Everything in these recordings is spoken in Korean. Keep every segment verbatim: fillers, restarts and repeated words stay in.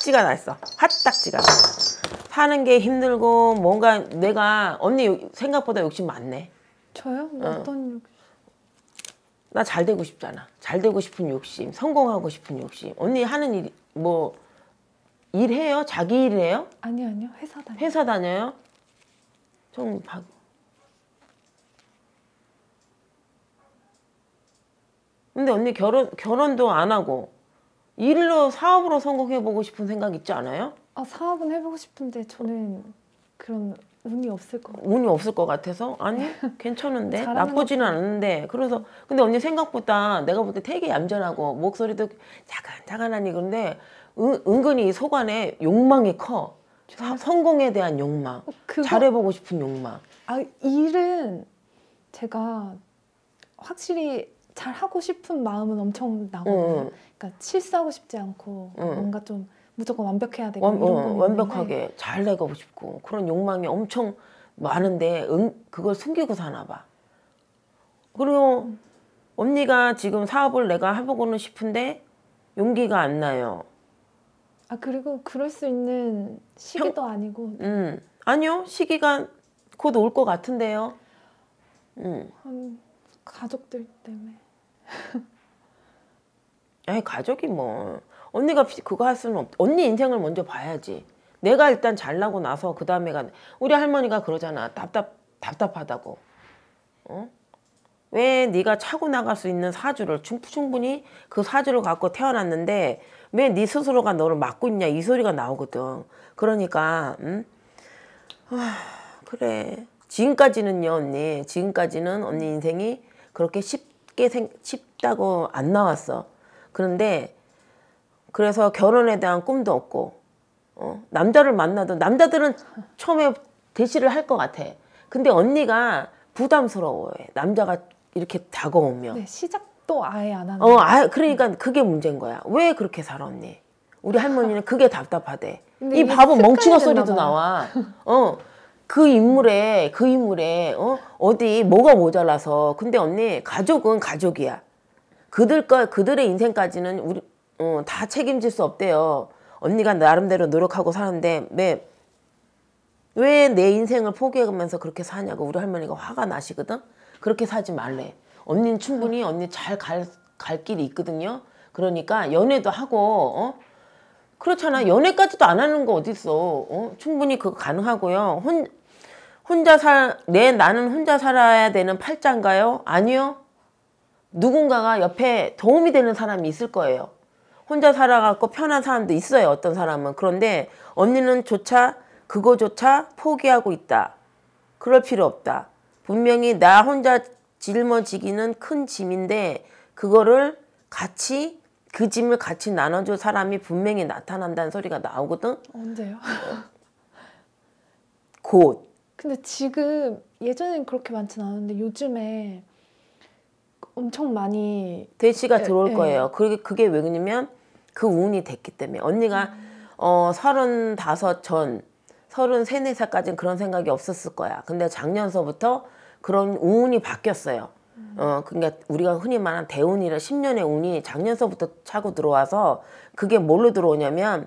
딱지가 났어. 핫딱지가. 사는 게 힘들고 뭔가 내가 언니 생각보다 욕심 많네. 저요? 뭐 어. 어떤 욕심? 나 잘 되고 싶잖아. 잘 되고 싶은 욕심, 성공하고 싶은 욕심. 언니 하는 일, 뭐 일해요? 자기 일해요? 아니요, 아니요. 회사 다녀요. 회사 다녀요? 좀 봐. 근데 언니 결혼, 결혼도 안 하고 일로 사업으로 성공해보고 싶은 생각 있지 않아요? 아, 사업은 해보고 싶은데 저는 그런 운이 없을 것 같아요. 운이 없을 것 같아서? 아니 괜찮은데 나쁘지는 것도... 않은데 그래서 근데 언니 생각보다 내가 볼 때 되게 얌전하고 목소리도 차근차근하니 그런데 은, 은근히 속 안에 욕망이 커. 사, 성공에 대한 욕망, 그거... 잘해보고 싶은 욕망. 아, 일은 제가 확실히 잘 하고 싶은 마음은 엄청 나거든요. 응. 그러니까 실수하고 싶지 않고 응. 뭔가 좀 무조건 완벽해야 되고 완, 이런 어, 건 완벽하게 있는데. 잘 내가고 싶고 그런 욕망이 엄청 많은데 응, 그걸 숨기고 사나 봐. 그리고 음. 언니가 지금 사업을 내가 해보고는 싶은데 용기가 안 나요. 아 그리고 그럴 수 있는 시기도 형, 아니고. 음 아니요 시기가 곧 올 것 같은데요. 음. 한 가족들 때문에. 아니 가족이 뭐 언니가 그거 할 수는 없. 언니 인생을 먼저 봐야지. 내가 일단 잘나고 나서 그 다음에가 우리 할머니가 그러잖아. 답답 답답하다고. 어? 왜 네가 차고 나갈 수 있는 사주를 충분히 그 사주를 갖고 태어났는데 왜 네 스스로가 너를 막고 있냐 이 소리가 나오거든. 그러니까 음? 아, 그래. 지금까지는요 언니. 지금까지는 언니 인생이 그렇게 쉽게 생, 쉽다고 안 나왔어. 그런데 그래서 결혼에 대한 꿈도 없고 어? 남자를 만나도 남자들은 처음에 대시를 할 것 같아. 근데 언니가 부담스러워해. 남자가 이렇게 다가오면. 네, 시작도 아예 안 하는. 어, 아, 그러니까 그게 문제인 거야. 왜 그렇게 살아 언니? 우리 할머니는 그게 답답하대. 이 바보 멍충아 소리도 나와. 어, 그 인물에 그 인물에 어 어디 뭐가 모자라서. 근데 언니 가족은 가족이야. 그들 거 그들의 인생까지는 우리 어, 다 책임질 수 없대요. 언니가 나름대로 노력하고 사는데 왜 왜 내 인생을 포기하면서 그렇게 사냐고 우리 할머니가 화가 나시거든. 그렇게 사지 말래. 언니는 충분히 언니 잘 갈 갈 길이 있거든요. 그러니까 연애도 하고 어? 그렇잖아. 연애까지도 안 하는 거 어딨어. 어? 충분히 그거 가능하고요. 혼, 혼자 살, 내 나는 혼자 살아야 되는 팔자인가요? 아니요. 누군가가 옆에 도움이 되는 사람이 있을 거예요. 혼자 살아갖고 편한 사람도 있어요. 어떤 사람은. 그런데 언니는 조차 그거조차 포기하고 있다. 그럴 필요 없다. 분명히 나 혼자 짊어지기는 큰 짐인데 그거를 같이 그 짐을 같이 나눠줄 사람이 분명히 나타난다는 소리가 나오거든. 언제요? 곧. 근데 지금 예전엔 그렇게 많진 않았는데 요즘에 엄청 많이 대시가 에, 들어올 에. 거예요. 그게 그게 왜냐면 그 운이 됐기 때문에 언니가 음. 어 서른다섯 전 서른세 네 살까지는 그런 생각이 없었을 거야. 근데 작년서부터 그런 운이 바뀌었어요. 음. 어 그러니까 우리가 흔히 말하는 대운이라 십 년의 운이 작년서부터 차고 들어와서 그게 뭘로 들어오냐면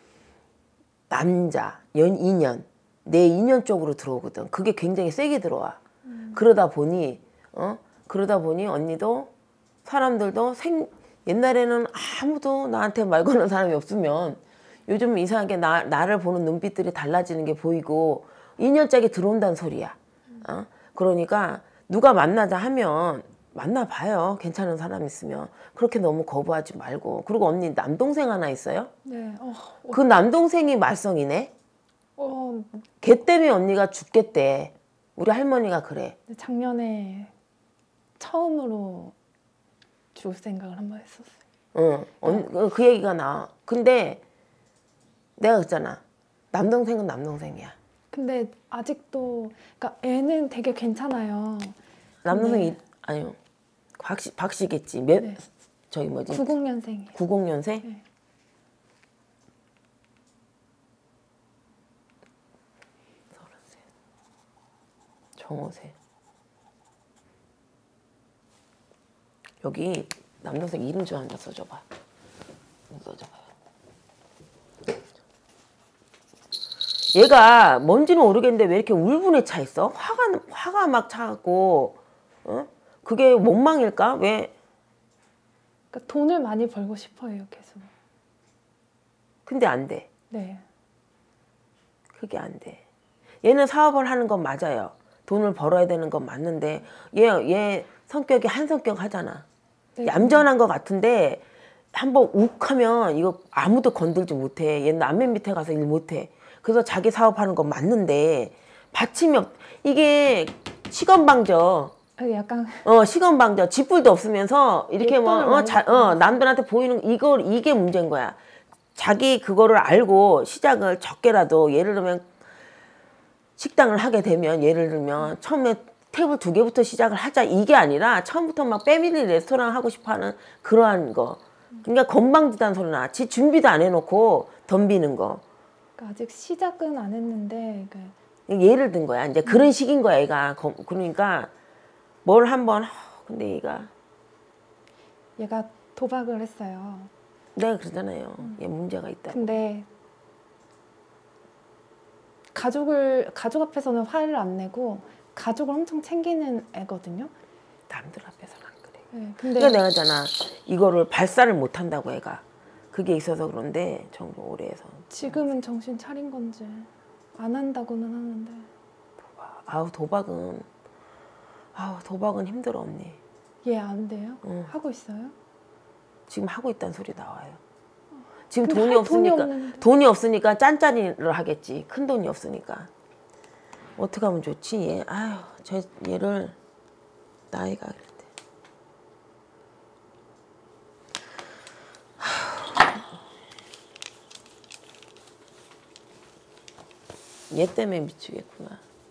남자, 연 인연, 내 인연 쪽으로 들어오거든. 그게 굉장히 세게 들어와. 음. 그러다 보니 어 그러다 보니 언니도 사람들도 생 옛날에는 아무도 나한테 말 거는 사람이 없으면 요즘 이상하게 나, 나를 보는 눈빛들이 달라지는 게 보이고 인연짝이 들어온다는 소리야. 어? 그러니까 누가 만나자 하면 만나봐요. 괜찮은 사람 있으면. 그렇게 너무 거부하지 말고. 그리고 언니 남동생 하나 있어요? 네. 어, 어. 그 남동생이 말썽이네? 어. 걔 때문에 언니가 죽겠대. 우리 할머니가 그래. 작년에 처음으로 죽을 생각을 한번 했었어요. 응, 어, 그 얘기가 나와. 근데 내가 그랬잖아. 남동생은 남동생이야. 근데 아직도 그러니까 애는 되게 괜찮아요. 남동생이 근데... 아니요. 박씨 박씨겠지. 몇 네. 저기 뭐지? 구십 년생이에요. 구십 년생? 네. 서른세. 정오세. 여기 남동생 이름 좀 한번 써줘봐. 써줘봐요. 얘가 뭔지는 모르겠는데 왜 이렇게 울분에 차 있어? 화가 화가 막 차고, 어? 그게 원망일까? 왜? 그러니까 돈을 많이 벌고 싶어요, 계속. 근데 안 돼. 네. 그게 안 돼. 얘는 사업을 하는 건 맞아요. 돈을 벌어야 되는 건 맞는데 얘, 얘 성격이 한 성격 하잖아. 네. 얌전한 것 같은데 한번 욱하면 이거 아무도 건들지 못해. 얘는 남의 밑에 가서 일 못해. 그래서 자기 사업하는 건 맞는데 받침이 없. 이게 시건방져. 약간 어 시건방져. 쥐뿔도 없으면서 이렇게 뭐 어, 자, 어, 남들한테 보이는 이거 이게 문제인 거야. 자기 그거를 알고 시작을 적게라도 예를 들면 식당을 하게 되면 예를 들면 처음에 테이블 두 개부터 시작을 하자 이게 아니라 처음부터 막 패밀리 레스토랑 하고 싶어하는 그러한 거. 그러니까 건방지다는 소리나. 지 준비도 안 해놓고 덤비는 거. 그러니까 아직 시작은 안 했는데 그러니까 예를 든 거야. 이제 그런 식인 거야 얘가. 그러니까 뭘 한번 근데 얘가 얘가 도박을 했어요. 내가 그러잖아요. 음. 얘 문제가 있다. 근데 가족을 가족 앞에서는 화를 안 내고 가족을 엄청 챙기는 애거든요. 남들 앞에서는 안 그래. 네, 근데 그러니까 내가 있잖아. 이거를 발사를 못 한다고 애가. 그게 있어서 그런데 정말 오래해서. 지금은 정신 차린 건지 안 한다고는 하는데. 도박. 아우 도박은 아우 도박은 힘들어 언니. 얘 안 돼요? 응. 하고 있어요? 지금 하고 있다는 소리 나와요. 지금 근데 돈이 할 없으니까 돈이, 돈이 없으니까 짠짜리를 하겠지. 큰 돈이 없으니까. 어떻게 하면 좋지? 얘 아유 저 얘를 나이가 그랬대. 얘 때문에 미치겠구나.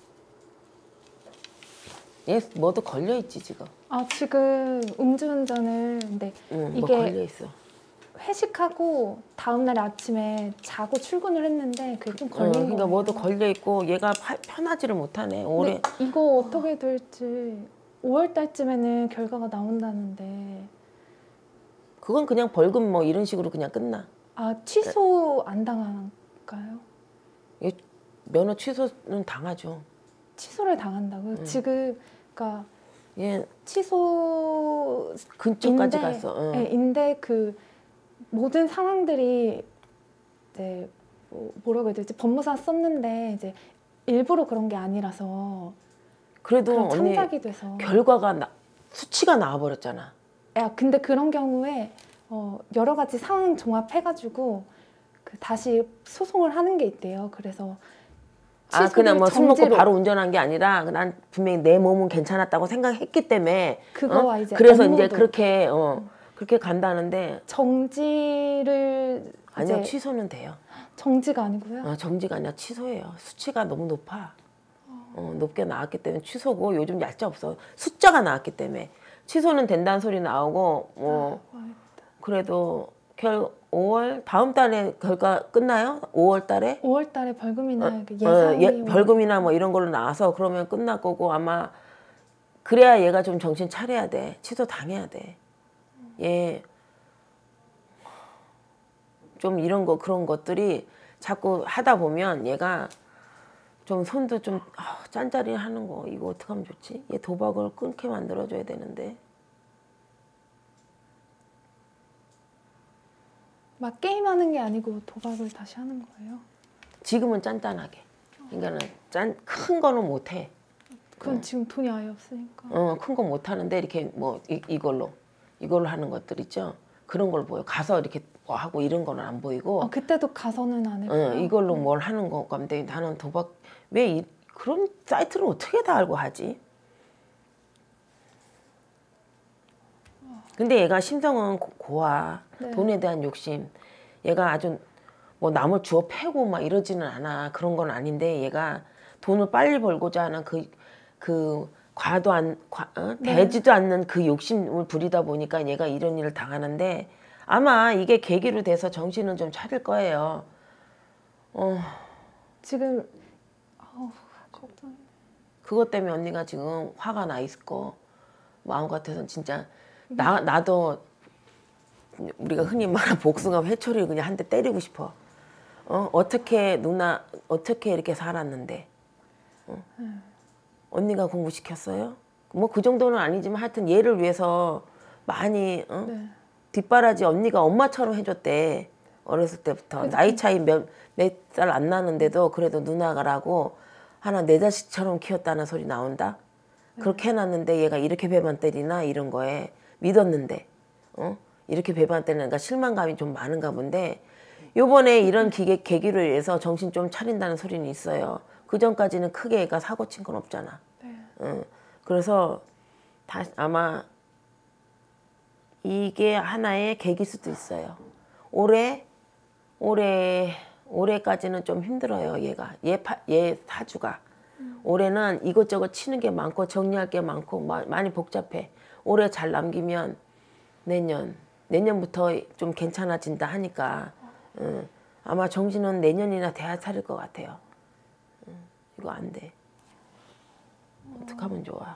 얘 뭐도 걸려 있지 지금. 아 지금 음주운전을 근데 응, 이게 뭐 걸려 있어. 회식하고 다음날 아침에 자고 출근을 했는데 그게 좀 걸린 응, 그러니까 거예요. 뭐도 걸려 있고 얘가 파, 편하지를 못하네. 올해 이거 어떻게 될지 오월 달쯤에는 결과가 나온다는데. 그건 그냥 벌금 뭐 이런 식으로 그냥 끝나. 아 취소 안 당할까요? 얘 면허 취소는 당하죠. 취소를 당한다고요? 응. 지금 그러니까 얘 취소 근처까지 갔어. 응. 네, 인데 그 모든 상황들이 이제 뭐 뭐라고 해야 되지? 법무사 썼는데 이제 일부러 그런 게 아니라서 그래도 언니 참작이 돼서 결과가 나, 수치가 나와버렸잖아. 야 근데 그런 경우에 어, 여러 가지 상황 종합해가지고 그 다시 소송을 하는 게 있대요. 그래서 아 그냥 뭐 술 먹고 바로 운전한 게 아니라 난 분명히 내 몸은 괜찮았다고 생각했기 때문에 그거와 어? 이제 그래서 업무도. 이제 그렇게 어 그렇게 간다는데 정지를 아니요 취소는 돼요. 정지가 아니고요? 어, 정지가 아니라 취소예요. 수치가 너무 높아. 어, 높게 나왔기 때문에 취소고 요즘 얄짤 없어. 숫자가 나왔기 때문에 취소는 된다는 소리 나오고 뭐 아, 그래도 결 오월 다음 달에 결과 끝나요? 오월 달에? 오월 달에 벌금이나 어, 예상이 어, 예, 벌금이나 뭐 이런 걸로 나와서 그러면 끝날 거고 아마 그래야 얘가 좀 정신 차려야 돼. 취소 당해야 돼. 얘 좀 이런 거 그런 것들이 자꾸 하다 보면 얘가 좀 손도 좀 아, 짠짜리 하는 거 이거 어떻게 하면 좋지? 얘 도박을 끊게 만들어줘야 되는데. 막 게임하는 게 아니고 도박을 다시 하는 거예요? 지금은 짠짠하게. 그러니까는 짠 큰 거는 못 해. 그건 어. 지금 돈이 아예 없으니까. 어, 큰 거 못 하는데 이렇게 뭐 이, 이걸로 이걸로 하는 것들 있죠. 그런 걸 보여. 가서 이렇게 뭐 하고 이런 거는 안 보이고. 아, 그때도 가서는 안 했고. 어, 이걸로 뭘 하는 거 건데 나는 도박 왜 이, 그런 사이트를 어떻게 다 알고 하지? 근데 얘가 심성은 고, 고와. 네. 돈에 대한 욕심. 얘가 아주 뭐 남을 주워 패고 막 이러지는 않아. 그런 건 아닌데 얘가 돈을 빨리 벌고자 하는 그, 그 과도 안, 과, 어? 네. 되지도 않는 그 욕심을 부리다 보니까 얘가 이런 일을 당하는데 아마 이게 계기로 돼서 정신을 좀 차릴 거예요. 어. 지금 어우, 걱정. 그것 때문에 언니가 지금 화가 나 있을 거 마음 같아서 진짜 나 나도 우리가 흔히 말하는 복숭아 회초리를 그냥 한 대 때리고 싶어. 어? 어떻게 누나 어떻게 이렇게 살았는데 어? 음. 언니가 공부시켰어요? 뭐 그 정도는 아니지만 하여튼 얘를 위해서 많이 어? 네. 뒷바라지 언니가 엄마처럼 해줬대. 어렸을 때부터. 그치. 나이 차이 몇 몇 살 안 나는데도 그래도 누나가라고 하나 내 자식처럼 키웠다는 소리 나온다. 네. 그렇게 해놨는데 얘가 이렇게 배반 때리나 이런 거에 믿었는데 어? 이렇게 배반 때리니까 실망감이 좀 많은가 본데 요번에 이런 기계, 계기로 인해서 정신 좀 차린다는 소리는 있어요. 그 전까지는 크게 애가 사고 친 건 없잖아. 네. 응. 그래서 다 아마 이게 하나의 계기일 수도 있어요. 올해 올해 올해까지는 좀 힘들어요. 얘가 얘, 파, 얘 사주가 음. 올해는 이것저것 치는 게 많고 정리할 게 많고 마, 많이 복잡해. 올해 잘 남기면 내년 내년부터 좀 괜찮아진다 하니까 응. 아마 정신은 내년이나 돼야 차릴 것 같아요. 응. 이거 안 돼. 어떡하면 좋아.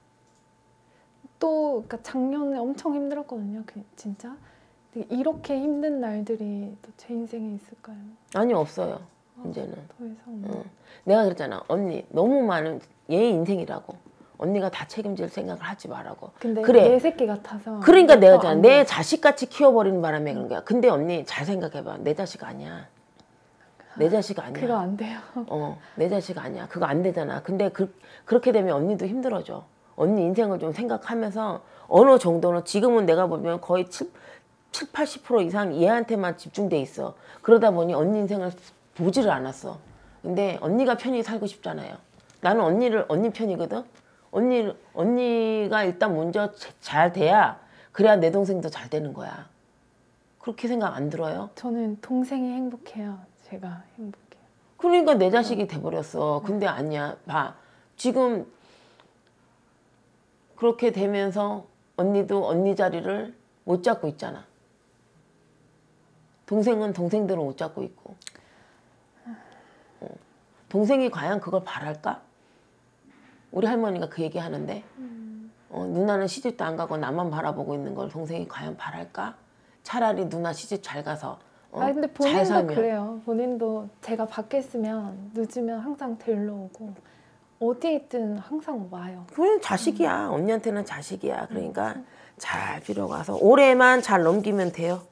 또 그러니까 작년에 엄청 힘들었거든요. 그, 진짜 이렇게 힘든 날들이 또 제 인생에 있을까요? 아니 없어요. 아, 이제는. 더 이상. 응. 내가 그랬잖아. 언니 너무 많은 얘 인생이라고. 언니가 다 책임질 생각을 하지 말라고. 근데 그래. 내 새끼 같아서. 그러니까 내가 그랬잖아. 내 자식같이 키워버리는 바람에 그런 거야. 근데 언니 잘 생각해봐. 내 자식 아니야. 내 자식 아니야. 그거 안 돼요. 어, 내 자식 아니야. 그거 안 되잖아. 근데 그, 그렇게 되면 언니도 힘들어져. 언니 인생을 좀 생각하면서 어느 정도는 지금은 내가 보면 거의 칠, 팔십 퍼센트 이상 얘한테만 집중돼 있어. 그러다 보니 언니 인생을 보지를 않았어. 근데 언니가 편히 살고 싶잖아요. 나는 언니를 언니 편이거든. 언니 언니가 일단 먼저 잘 돼야 그래야 내 동생도 잘 되는 거야. 그렇게 생각 안 들어요? 저는 동생이 행복해요. 제가 행복해요. 그러니까 내 자식이 돼버렸어. 근데 아니야. 봐. 지금 그렇게 되면서 언니도 언니 자리를 못 잡고 있잖아. 동생은 동생대로 못 잡고 있고. 어. 동생이 과연 그걸 바랄까? 우리 할머니가 그 얘기 하는데 어, 누나는 시집도 안 가고 나만 바라보고 있는 걸 동생이 과연 바랄까? 차라리 누나 시집 잘 가서 어, 아 근데 잘 본인도 살면. 그래요. 본인도 제가 밖에 있으면 늦으면 항상 데리러 오고 어디에 있든 항상 와요. 그건 자식이야. 언니한테는 자식이야. 그러니까 잘 빌어가서 올해만 잘 넘기면 돼요.